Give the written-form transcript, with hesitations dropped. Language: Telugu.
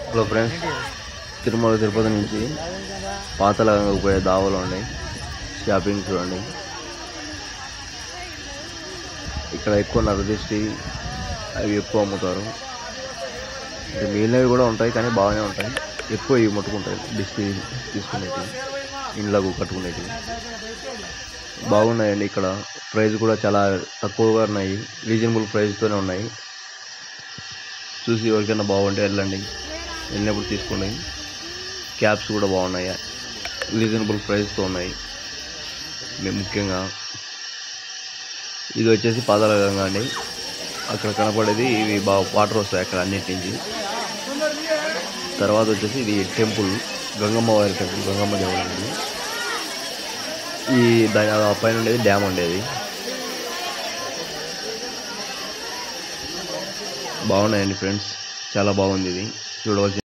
హలో ఫ్రెండ్స్, తిరుమల తిరుపతి నుంచి పాతలంగా పోయే దావలు ఉన్నాయి. షాపింగ్ చూడండి. ఇక్కడ ఎక్కువ నరదిష్టి అవి ఎక్కువ అమ్ముతారు. అంటే మిగిలినవి కూడా ఉంటాయి కానీ బాగానే ఉంటాయి. ఎక్కువ ఇవి ముట్టుకుంటాయి. దిష్టి తీసుకునేవి, ఇండ్లకు కట్టుకునేవి బాగున్నాయండి. ఇక్కడ ప్రైస్ కూడా చాలా తక్కువగా ఉన్నాయి. రీజనబుల్ ప్రైస్తోనే ఉన్నాయి. చూసి ఎవరికైనా బాగుంటే వెళ్ళండి, వెళ్ళినప్పుడు తీసుకోండి. క్యాప్స్ కూడా బాగున్నాయి, రీజనబుల్ ప్రైస్తో ఉన్నాయి. ముఖ్యంగా ఇది వచ్చేసి పాతాళగంగ అండి. అక్కడ కనపడేది ఇవి బాగా వాటర్ వస్తాయి అక్కడ అన్నిటి నుంచి. తర్వాత వచ్చేసి ఇది టెంపుల్, గంగమ్మ వారి టెంపుల్, గంగమ్మ దేవుడు అనేది. ఈ దాని పైన ఉండేది డ్యామ్ ఉండేది. బాగున్నాయండి ఫ్రెండ్స్, చాలా బాగుంది ఇది చూడవలసి.